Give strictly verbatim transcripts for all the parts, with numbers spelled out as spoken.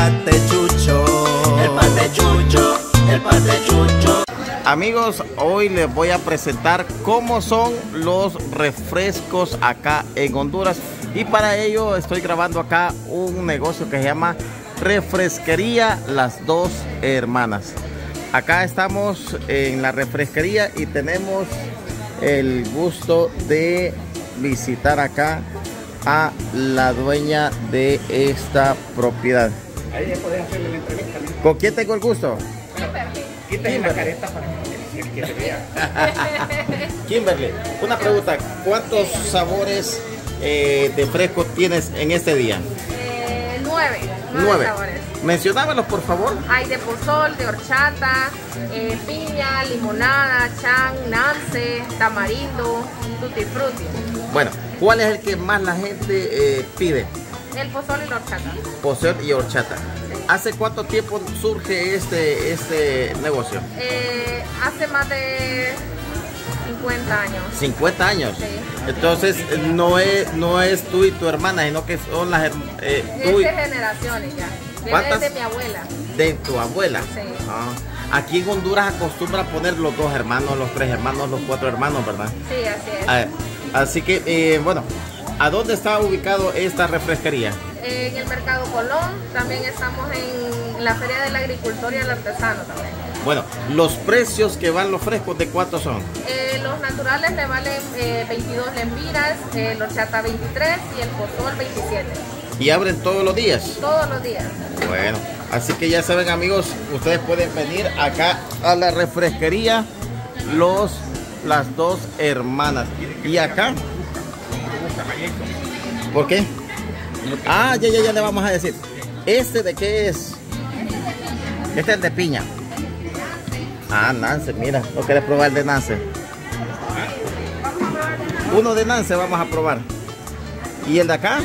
patechucho. El patechucho, el patechucho. Amigos, hoy les voy a presentar cómo son los refrescos acá en Honduras. Y para ello estoy grabando acá un negocio que se llama Refresquería Las Dos Hermanas. Acá estamos en la refresquería y tenemos el gusto de visitar acá a la dueña de esta propiedad. Ahí ya podés hacerle la entrevista, ¿no? ¿Con quién tengo el gusto? Quítale la careta para que, que se vea. Kimberly, una pregunta, ¿cuántos sabores eh, de fresco tienes en este día? Eh, nueve, nueve. Nueve. Sabores. Mencionámelos, por favor. Hay de pozol, de horchata, eh, piña, limonada, chan, nance, tamarindo, tutti frutti. Bueno, ¿cuál es el que más la gente eh, pide? El pozol y la horchata. Pozol y horchata. ¿Hace cuánto tiempo surge este, este negocio? Eh, hace más de cincuenta años. cincuenta años. Sí. Entonces no es, no es tú y tu hermana, sino que son las eh, tú y, Es de generaciones ya. ¿Cuántas? Viene de mi abuela. de tu abuela. Sí. Ah. Aquí en Honduras acostumbra a poner los dos hermanos, los tres hermanos, los cuatro hermanos, ¿verdad? Sí, así es. Ah, así que, eh, bueno, ¿a dónde está ubicado esta refresquería? En el Mercado Colón, también estamos en la Feria del Agricultor y el Artesano también. Bueno, los precios que van los frescos, ¿de cuántos son? Eh, los naturales le valen eh, veintidós lempiras, eh, el horchata veintitrés y el pozol veintisiete. ¿Y abren todos los días? Todos los días. Bueno, así que ya saben, amigos, ustedes pueden venir acá a la refresquería los, Las Dos Hermanas. Y acá, ¿por qué? Ah, ya, ya, ya le vamos a decir. ¿Este de qué es? Este es de piña. Ah, Nance, mira, ¿no quieres probar el de Nance? Uno de Nance vamos a probar. ¿Y el de acá?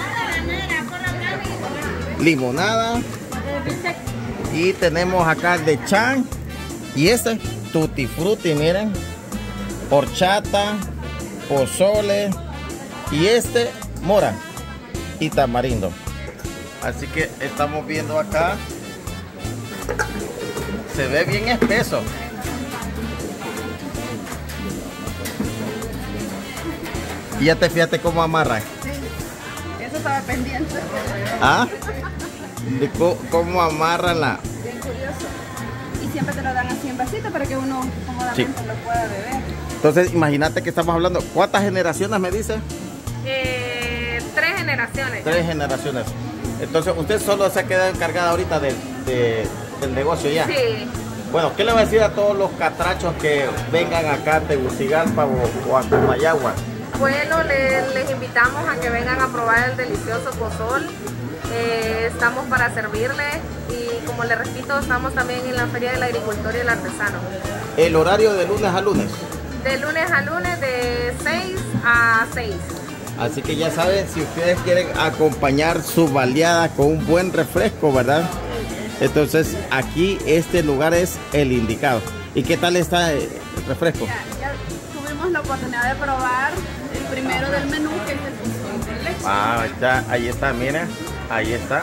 Limonada. Y tenemos acá el de chan. Y este, tutti frutti, miren. Horchata, pozole. Y este, mora y tamarindo. Así que estamos viendo acá. Se ve bien espeso. Y ya te fíjate cómo amarra. Sí, eso estaba pendiente. ¿Ah? De co- cómo amarran la. Bien curioso. Y siempre te lo dan así en vasito para que uno cómodamente Sí. lo pueda beber. Entonces, imagínate que estamos hablando. ¿Cuántas generaciones me dice? Eh, tres generaciones. Tres generaciones. Entonces, usted solo se ha quedado encargada ahorita de, de- del negocio ya. Sí. Bueno, ¿qué le va a decir a todos los catrachos que vengan acá a Tegucigalpa o, o a Comayagua? Bueno, le- les invitamos a que vengan a probar el delicioso pozol. Eh, estamos para servirles y, como les repito, estamos también en la Feria del Agricultor y el Artesano. El horario de lunes a lunes. De lunes a lunes de seis a seis. Así que ya saben, si ustedes quieren acompañar su baleada con un buen refresco, ¿verdad? Entonces aquí este lugar es el indicado. ¿Y qué tal está el refresco? Ya, ya tuvimos la oportunidad de probar el primero del menú, que es el pozol con leche. Ah, ahí está, ahí está, mira, ahí está.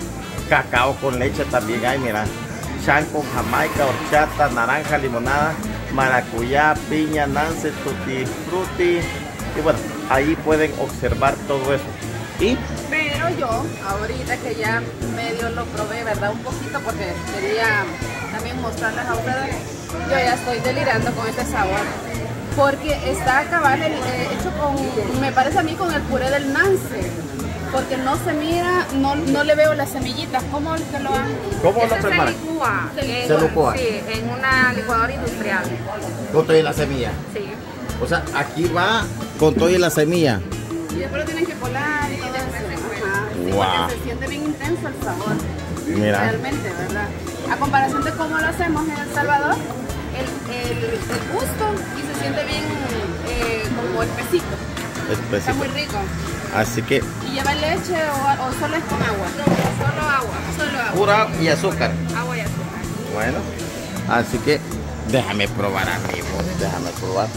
Cacao con leche también hay, mira. Chan con jamaica, horchata, naranja, limonada, maracuyá, piña, nance, tutti frutti. Y bueno, ahí pueden observar todo eso. Y Pero yo, ahorita que ya medio lo probé, ¿verdad? Un poquito, porque quería también mostrarles a ustedes, yo ya estoy delirando con este sabor. Porque está cabal el, eh, hecho con, me parece a mí, con el puré del nance. Porque no se mira, no, no le veo las semillitas. ¿Cómo que lo han? ¿cómo lo Ese se preparan? licúa. en- Se licúa. Sí, en una licuadora industrial. Con todo y la semilla. Sí. O sea, aquí va con todo y la semilla. Y después lo tienen que colar y todo eso. Ajá. Sí, Guau. porque se siente bien intenso el sabor. Mira. Realmente, ¿verdad? A comparación de cómo lo hacemos en El Salvador, el, el, el gusto y se siente bien eh, como espesito. Está Específico. muy rico. Así que ¿Y lleva leche o, o solo es con agua? Solo agua. Solo agua. pura y azúcar. Agua y azúcar. Bueno, así que déjame probar, amigo. Déjame probar.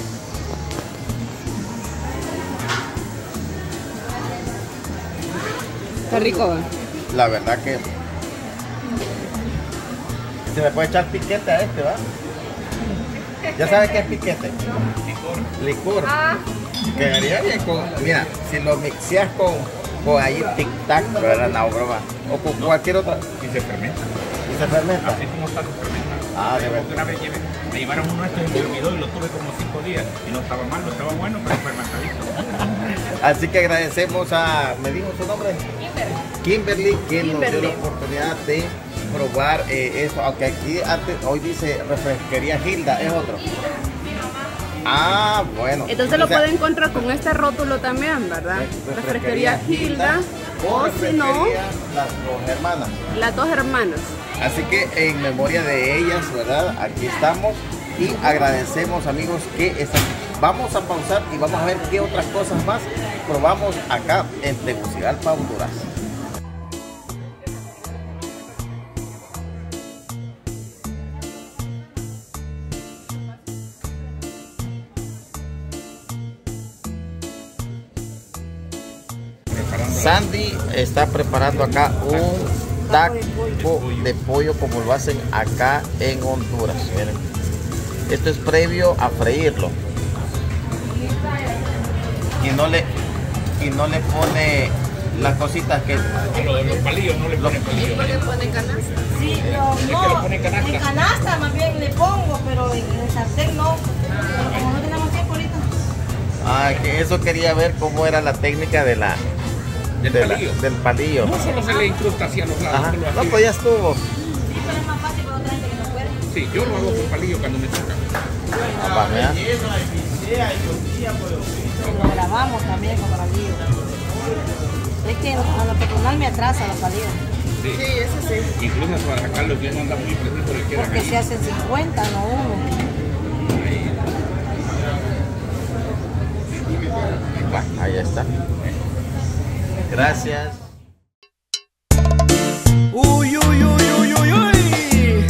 Está rico. La verdad que Se me puede echar piquete a este, ¿va? ¿Ya sabes qué es piquete? Licor. Licor. Ah, Quedaría bien con... Mira, si lo mixeas con, con ahí tic-tac, ¿verdad? No, broma. O con cualquier otra. Y se fermenta. ¿Y se fermenta? Así como está, se fermenta. Ah, de Porque verdad. una vez llevé, me llevaron uno de estos y me olvidó y lo tuve como cinco días. Y no estaba malo, estaba bueno, pero fermentadito. Así que agradecemos a... ¿Me dijo su nombre? Kimberly, que nos dio la oportunidad de probar eh, eso, aunque aquí antes, hoy dice refresquería Hilda, es otro. Ah, bueno. Entonces lo O sea, pueden encontrar con este rótulo también, ¿verdad? Refresquería Hilda o si no, refresquería Las Dos Hermanas. las dos hermanas. Así que en memoria de ellas, ¿verdad? Aquí estamos y agradecemos, amigos, que están. Vamos a pausar y vamos a ver qué otras cosas más probamos acá en Tegucigalpa, Honduras. Sandy está preparando acá un taco de pollo como lo hacen acá en Honduras. Miren. Esto es previo a freírlo. Y no le y no le pone las cositas que Los, los palillos no le ponen palillos. ¿por qué pone canasta? Sí, yo que no. lo pone en canasta. En canasta más bien le pongo, pero en el sartén no. Pero como no tenemos tiempo ahorita. ah, que eso quería ver cómo era la técnica de la Del de la- palillo. del palillo. No solo se le incrusta hacia los lados. Ajá. solo No, así. pues ya estuvo. Sí, pero es más fácil para otra gente que no puede. Sí, yo lo hago con palillo cuando me toca. Ah, va, mira. Lo grabamos también con palillos. Es que a lo personal me atrasa los palillos. Sí, eso sí. Incluso para sacarlo que no anda muy preciso le quedan Porque ahí. se hacen cincuenta, no uno. Ahí. Va, ahí está. Gracias. Uy, uy, uy, uy, uy, uy.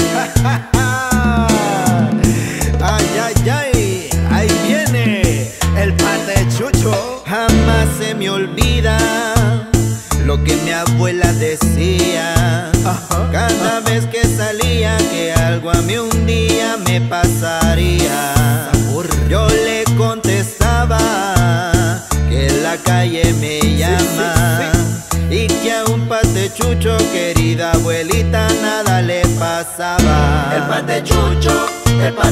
Ay, ay, ay. Ahí viene el pate chucho. Jamás se me olvida lo que mi abuela decía. Cada vez que salía que algo a mí un día me pasaría. Yo le contestaba que la calle me llama y que a un pate chucho, querida abuelita, nada le pasaba. El pate chucho, el pate